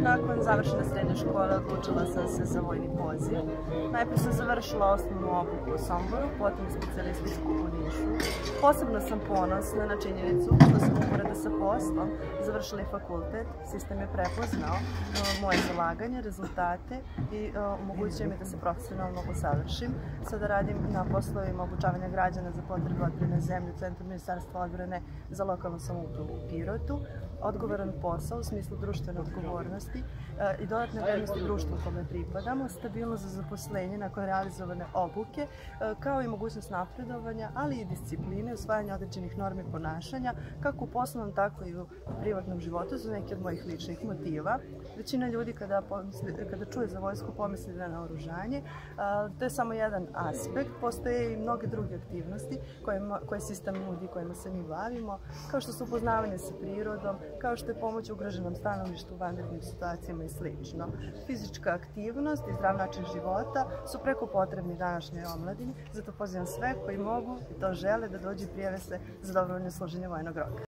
nakon završene srednje škole odlučila sam se za vojni poziv. Najprije sam završila osnovnu obuku u Somboru, potom specijalističku u Nišu. Posebno sam ponosna na činjenicu što sam uporedo sa poslom završila i fakultet. Sistem je prepoznao moje zalaganje, rezultate i omogućuje mi da se profesionalno usavršim. Sada radim na poslovima obučavanja građana za potrebe odbrane zemlje u Centru Ministarstva odbrane za lokalnu samoupravu u Pirotu. Odgovoran posao u smislu društvene odgovornosti i dodatne vrednosti društva kome pripadamo, stabilnost za zaposlenje nakon realizovane obuke, kao i mogućnost napredovanja, ali i discipline, usvajanja određenih normi ponašanja, kako u poslovnom, tako i u privatnom životu, su neki od mojih ličnih motiva. Većina ljudi kada čuje za vojsku pomisli na naoružanje. To je samo jedan aspekt, postoje i mnoge druge aktivnosti koje sistem nudi, kojima se mi bavimo, kao što su upoznavanje sa prirodom, kao što je pomoć ugroženom stanovništvu u vanrednim situacijama i sl. Fizička aktivnost i zdrav način života su preko potrebni današnjoj omladini, zato pozivam sve koji mogu i to žele da dođu i prijave se za dobrovoljno služenje vojnog roka.